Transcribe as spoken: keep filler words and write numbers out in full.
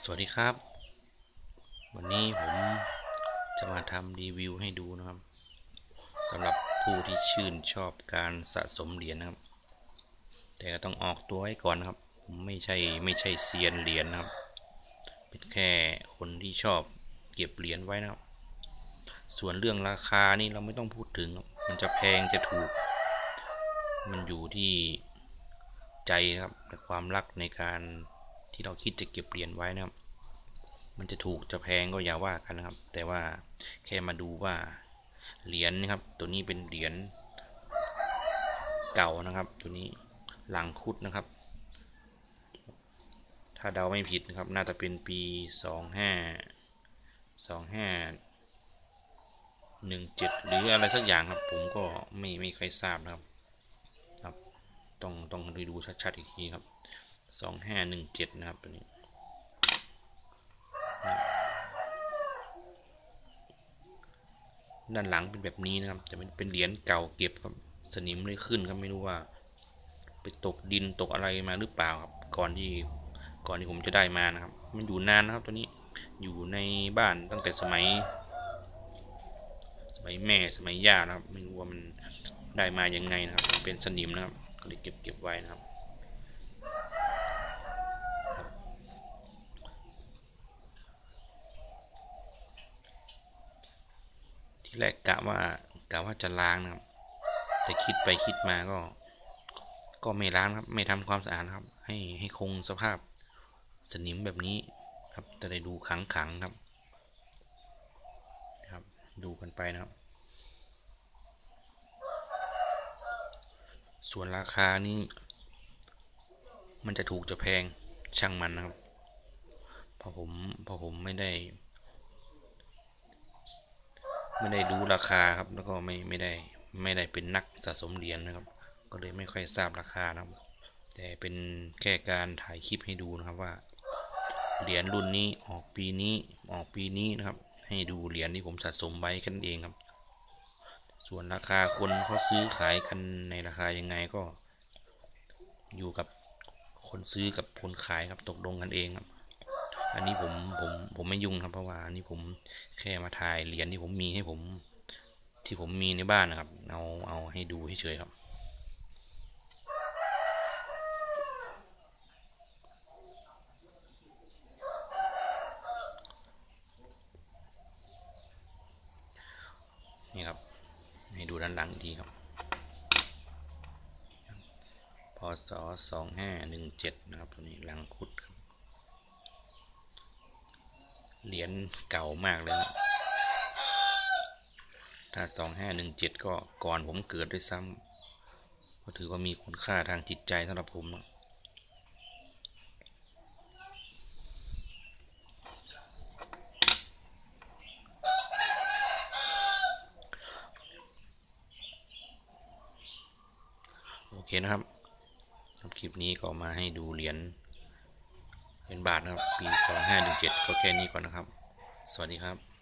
สวัสดีครับวันนี้ผมจะมาทำรีวิวให้ดูนะครับสำหรับผู้ที่ชื่นชอบการสะสมเหรียญนะครับแต่ก็ต้องออกตัวไว้ก่อนนะครับผมไม่ใช่ไม่ใช่เซียนเหรียญนะครับเป็นแค่คนที่ชอบเก็บเหรียญไว้นะครับส่วนเรื่องราคานี่เราไม่ต้องพูดถึงมันจะแพงจะถูกมันอยู่ที่ใจนะครับและความรักในการที่เราคิดจะเก็บเหรียญไว้นะครับมันจะถูกจะแพงก็อย่าว่ากันนะครับแต่ว่าแค่มาดูว่าเหรียญนะครับตัวนี้เป็นเหรียญเก่านะครับตัวนี้หลังคุดนะครับถ้าเดาไม่ผิดนะครับน่าจะเป็นปีสองห้าสองห้าหนึ่งเจ็ดหรืออะไรสักอย่างครับผมก็ไม่ไม่ค่อยทราบนะครับครับต้องต้องดูชัดๆอีกทีครับสองห้าหนึ่งเจ็ดนะครับตัวนี้ด้านหลังเป็นแบบนี้นะครับจะเป็นเป็นเหรียญเก่าเก็บครับสนิมเลยขึ้นครับไม่รู้ว่าไปตกดินตกอะไรมาหรือเปล่าครับก่อนที่ก่อนที่ผมจะได้มานะครับมันอยู่นานนะครับตัวนี้อยู่ในบ้านตั้งแต่สมัยสมัยแม่สมัยย่านะครับไม่รู้ว่ามันได้มายังไงนะครับเป็นสนิมนะครับก็เลยเก็บเก็บไว้นะครับที่แรกกะว่ากะว่าจะล้างนะครับแต่คิดไปคิดมาก็ก็ไม่ล้างครับไม่ทำความสะอาดครับให้ให้คงสภาพสนิมแบบนี้ครับจะได้ดูขังขังครับครับดูกันไปนะครับส่วนราคานี้มันจะถูกจะแพงช่างมันนะครับเพราะผมเพราะผมไม่ได้ไม่ได้ดูราคาครับแล้วก็ไม่ไม่ได้ไม่ได้เป็นนักสะสมเหรียญนะครับก็เลยไม่ค่อยทราบราคานะครับแต่เป็นแค่การถ่ายคลิปให้ดูนะครับว่าเหรียญรุ่นนี้ออกปีนี้ออกปีนี้นะครับให้ดูเหรียญที่ผมสะสมไว้กันเองครับส่วนราคาคนเขาซื้อขายกันในราคายังไงก็อยู่กับคนซื้อกับคนขายครับตกลงกันเองครับอันนี้ผมผมผมไม่ยุ่งครับเพราะว่าอันนี้ผมแค่มาถ่ายเหรียญที่ผมมีให้ผมที่ผมมีในบ้านนะครับเอาเอาให้ดูเฉยๆครับนี่ครับให้ดูด้านหลังอีกทีครับพศสองห้าหนึ่งเจ็ดนะครับตัวนี้หลังคุดครับเหรียญเก่ามากเลยนะถ้าสองห้าหนึ่งเจ็ดก็ก่อนผมเกิดด้วยซ้ำก็ถือว่ามีคุณค่าทางจิตใจสำหรับผมนะโอเคนะครับคลิปนี้ก็มาให้ดูเหรียญเหรียญบาทนะครับปีสองห้าหนึ่งเจ็ดก็แค่นี้ก่อนนะครับสวัสดีครับ